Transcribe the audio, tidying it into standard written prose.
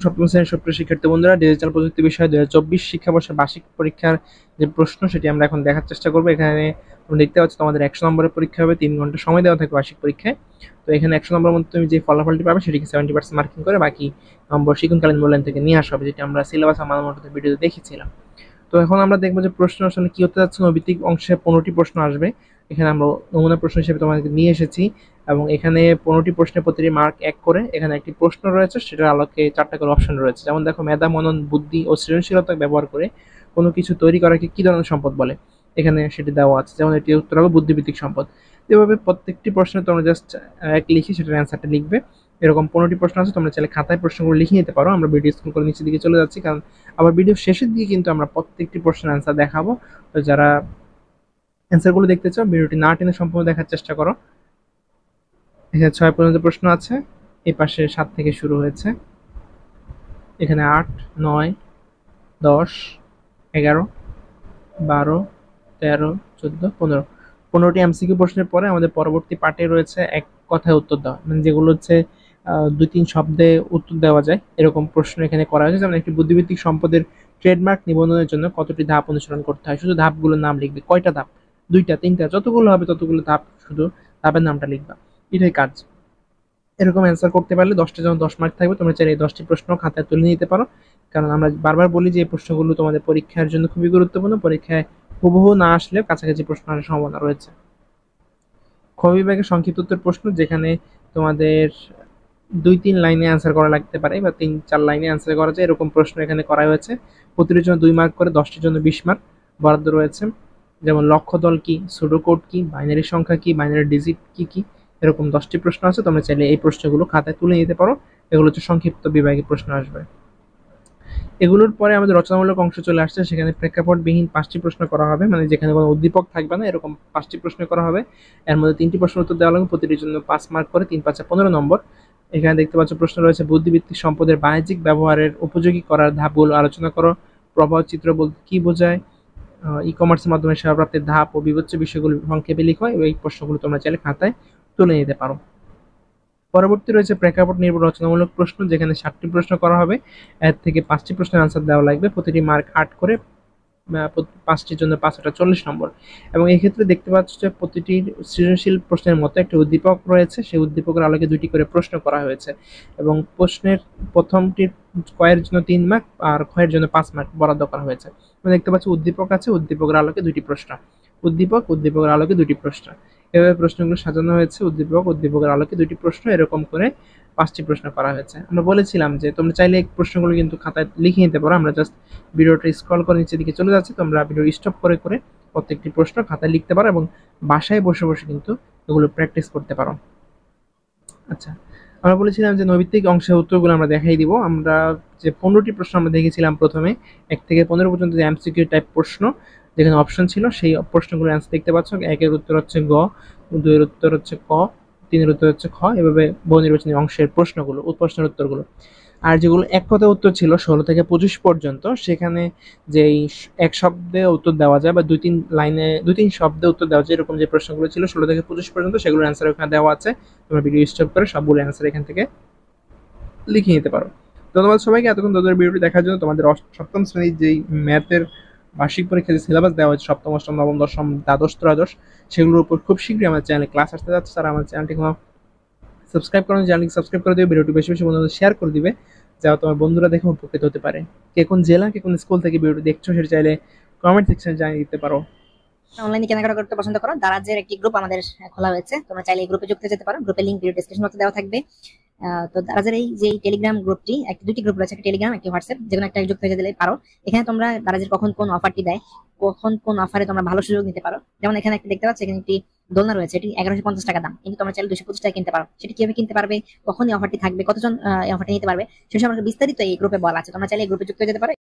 সপ্তম শ্রেণীর সুপ্রিয় শিক্ষার্থী বন্ধুরা, ডিজিটাল প্রযুক্তি বিষয়ে 2024 শিক্ষাবর্ষের বার্ষিক পরীক্ষার যে প্রশ্ন সেটি আমরা এখন দেখার চেষ্টা করবো। এখানে তুমি দেখতে পাচ্ছ তোমাদের 100 নম্বরের পরীক্ষা হবে, 3 ঘন্টা সময় দেওয়া থাকে বার্ষিক পরীক্ষায়। তো এখানে 100 নম্বরের মধ্যে তুমি যে ফলাফলটি পাবে সেটিকে 70% মার্কিং করে বাকি নম্বর শিক্ষণকালীন মূল্যায়ন থেকে নিয়ে আসা হবে, যেটি আমরা সিলেবাস আমার মতো ভিডিওতে দেখেছিলাম। তো এখন আমরা দেখবো যে প্রশ্ন আসলে কি হতে যাচ্ছে। নৈবিত্তিক অংশে 15টি প্রশ্ন আসবে। এখানে আমরা নমুনা প্রশ্ন হিসেবে তোমাদেরকে নিয়ে এসেছি এবং এখানে 15টি প্রশ্নের প্রতিটি মার্ক 1 করে। এখানে একটি প্রশ্ন রয়েছে, সেটার আলোকে 4টা করে অপশন রয়েছে। যেমন দেখো, মেধা, মনন, বুদ্ধি ও সৃজনশীলতা ব্যবহার করে কোনো কিছু তৈরি করাকে কি ধরনের সম্পদ বলে, এখানে সেটি দেওয়া আছে। যেমন এটি উত্তর হবে বুদ্ধিভিত্তিক সম্পদ। এভাবে প্রত্যেকটি প্রশ্নে তোমরা জাস্ট এক লিখে সেটার অ্যান্সারটা লিখবে। এরকম 15টি প্রশ্ন আছে, তোমরা চাইলে খাতায় প্রশ্নগুলো লিখে নিতে পারো। আমরা ভিডিও স্ক্রল করে নিচের দিকে চলে যাচ্ছি, কারণ আবার ভিডিও শেষের দিকে কিন্তু আমরা প্রত্যেকটি প্রশ্নের অ্যান্সার দেখাবো। তো যারা অ্যান্সারগুলো দেখতে চাও, ভিডিওটি না টেনে সম্পূর্ণ দেখার চেষ্টা করো। এখানে 6 পর্যন্ত প্রশ্ন আছে, এই পাশে 7 থেকে শুরু হয়েছে, এখানে 8, 9, 10, 11, 12, 13, 14, 15। 15টি এমসিকিউ প্রশ্নের পরে আমাদের পরবর্তী পার্টে রয়েছে এক কথায় উত্তর দেওয়া, মানে যেগুলো হচ্ছে 2-3 শব্দে উত্তর দেওয়া যায় এরকম প্রশ্ন এখানে করা হয়েছে। যেমন একটি বুদ্ধিভিত্তিক সম্পদের ট্রেডমার্ক নিবন্ধনের জন্য কতটি ধাপ অনুসরণ করতে হয়, শুধু ধাপগুলোর নাম লিখবে। কয়টা ধাপ? 2টা, 3টা, যতগুলো হবে ততগুলো ধাপ, শুধু ধাপের নামটা লিখবা। এটাই কাজ। এরকম অ্যান্সার করতে পারলে 10টা যেমন 10 মার্ক থাকবে, তোমরা চাইলে এই 10টি প্রশ্ন খাতায় তুলে নিতে পারো। কারণ আমরা বারবার বলি যে এই প্রশ্নগুলো তোমাদের পরীক্ষার জন্য খুবই গুরুত্বপূর্ণ। পরীক্ষায় হুবহু না আসলে কাছাকাছি প্রশ্ন আসার সম্ভাবনা রয়েছে। খ বিভাগের সংক্ষিপ্ত উত্তর প্রশ্ন, যেখানে তোমাদের 2-3 লাইনে অ্যান্সার করা লাগতে পারে বা 3-4 লাইনে অ্যান্সার করা যায়, এরকম প্রশ্ন এখানে করা হয়েছে। প্রতিটির জন্য 2 মার্ক করে, 10টির জন্য 20 মার্ক বরাদ্দ রয়েছে। যেমন লক্ষ্য দল কি, সুডোকোড কি, বাইনারি সংখ্যা কি, বাইনারি ডিজিট কি কি, এরকম 10টি প্রশ্ন আছে। তোমরা চাইলে এই প্রশ্নগুলো খাতায় তুলে নিতে পারো। এগুলো হচ্ছে সংক্ষিপ্ত বিভাগে প্রশ্ন আসবে। এগুলোর পরে আমাদের রচনামূলক অংশ চলে আসছে, সেখানে প্রেক্ষাপটবিহীন 5টি প্রশ্ন করা হবে, মানে যেখানে কোনো উদ্দীপক থাকবে না, এরকম 5টি প্রশ্ন করা হবে। এর মধ্যে 3টি প্রশ্ন উত্তর দেওয়া লাগবে, প্রতিটির জন্য 5 মার্ক করে, 3-5 15 নম্বর। এখানে দেখতে পাচ্ছ প্রশ্ন রয়েছে, বুদ্ধিভিত্তিক সম্পদের বাণিজ্যিক ব্যবহারের উপযোগী করার ধাপগুলো আলোচনা করো। প্রবাহ চিত্র বলতে কি বোঝায়, ই কমার্সের মাধ্যমে সেবা প্রাপ্তির ধাপ ও বিবেচ্য বিষয়গুলো সংক্ষেপে লিখো। এই প্রশ্নগুলো তোমরা চাইলে খাতায় তুলে নিতে পারো। পরবর্তী রয়েছে প্রেক্ষাপট নির্ভর রচনামূলক প্রশ্ন, যেখানে 7টি প্রশ্ন করা হবে। এর থেকে 5টি প্রশ্নের আনসার দেওয়া লাগবে, প্রতিটি মার্ক 8 করে, 5টির জন্য 5 40 নম্বর। এবং এই ক্ষেত্রে দেখতে পাচ্ছ যে প্রতিটি সৃজনশীল প্রশ্নের মতো একটা উদ্দীপক রয়েছে, সেই উদ্দীপকের আলোকে 2টি করে প্রশ্ন করা হয়েছে। এবং প্রশ্নের প্রথমটির কয়ের জন্য 3 মার্ক আর ক্ষয়ের জন্য 5 মার্ক বরাদ্দ করা হয়েছে। দেখতে পাচ্ছ উদ্দীপক আছে, উদ্দীপকের আলোকে 2টি প্রশ্ন, উদ্দীপকের আলোকে 2টি প্রশ্ন। এভাবে প্রশ্নগুলো সাজানো হয়েছে, উদ্দীপকের আলোকে 2টি প্রশ্ন, এরকম করে 5টি প্রশ্ন করা হয়েছে। আমরা বলেছিলাম যে তোমরা চাইলে এই প্রশ্নগুলো কিন্তু খাতায় লিখে নিতে পারো। আমরা জাস্ট ভিডিওটা স্ক্রল করে নিচের দিকে চলে যাচ্ছি, তোমরা ভিডিও স্টপ করে করে প্রত্যেকটি প্রশ্ন খাতায় লিখতে পারো এবং বাসায় বসে বসে কিন্তু এগুলো প্র্যাকটিস করতে পারো। আচ্ছা, আমরা বলেছিলাম যে নৈবিত্তিক অংশের উত্তরগুলো আমরা দেখাই দিব। আমরা যে 15টি প্রশ্ন আমরা দেখেছিলাম প্রথমে, 1 থেকে 15 পর্যন্ত যে এমসিকিউ টাইপ প্রশ্ন যেখানে অপশন ছিল, সেই প্রশ্নগুলোর অ্যান্সার দেখতে পাচ্ছ। 1-এর উত্তর হচ্ছে গ, 2-এর উত্তর হচ্ছে ক, 3-এর উত্তর হচ্ছে খ। এভাবে বহু নির্বাচনী অংশের প্রশ্নগুলো, প্রশ্নের উত্তরগুলো। আর যেগুলো এক কথায় উত্তর ছিল 16 থেকে 25 পর্যন্ত, সেখানে যেই এক শব্দে উত্তর দেওয়া যায় বা 2-3 লাইনে 2-3 শব্দে উত্তর দেওয়া যায়, এরকম যে প্রশ্নগুলো ছিল 16 থেকে 25 পর্যন্ত, সেগুলোর অ্যান্সার ওখানে দেওয়া আছে। তোমরা ভিডিও স্টপ করে সবগুলো অ্যান্সার এখান থেকে লিখে নিতে পারো। ধন্যবাদ সবাইকে এতক্ষণ তোমাদের ভিডিওটি দেখার জন্য। তোমাদের সপ্তম শ্রেণীর যেই ম্যাথের বার্ষিক পরীক্ষা যে সিলেবাস দেওয়া হয়েছে, সপ্তম, অষ্টম, নবম, দশম, দ্বাদশ, ত্রয়োদশ, সেগুলোর উপর খুব শীঘ্রই আমার চ্যানেলে ক্লাস আসতে যাচ্ছে। তারা আমার চ্যানেলটি সাবস্ক্রাইব করো, চ্যানেলটি সাবস্ক্রাইব করে দিবে, ভিডিওটি বেশি বেশি বন্ধুদের শেয়ার করে দিবে, যাতে তোমার বন্ধুরা দেখে উপকৃত হতে পারে। কে কোন জেলা, কে কোন স্কুল থেকে ভিডিওটি দেখছো সেটা চাইলে কমেন্ট সেকশনে জানিয়ে দিতে পারো। অনলাইনে কেনাকাটা করতে পছন্দ করো, দারাজের একটি গ্রুপ আমাদের খোলা হয়েছে, তোমরা চাইলে এই গ্রুপে যুক্ত হতে পারো। গ্রুপের লিংক ভিডিও ডেসক্রিপশন বক্সে দেওয়া থাকবে। তো দারাজের এই যে টেলিগ্রাম গ্রুপটি, দুটি গ্রুপ রয়েছে, একটা টেলিগ্রাম, একটা হোয়াটসঅ্যাপ, যেকোনো একটা যুক্ত হয়ে দিলে পারো। এখানে তোমরা দারাজের কখন কোন অফারটি দেয়, কখন কোন অফারে তোমরা ভালো সুযোগ নিতে পারো। যেমন এখানে একটা দেখতে পাচ্ছ, এখানে একটি দোলনা রয়েছে, এটি 1150 টাকা দাম, কিন্তু তোমরা চাইলে 225 টাকা কিনতে পারো। সেটি কিভাবে কিনতে পারবে, কখন এই অফারটি থাকবে, কতজন এই অফারটি নিতে পারবে, সেসব আমাকে বিস্তারিত এই গ্রুপে বলা আছে। তোমরা চাইলে এই গ্রুপে যুক্ত হয়ে যেতে পারো।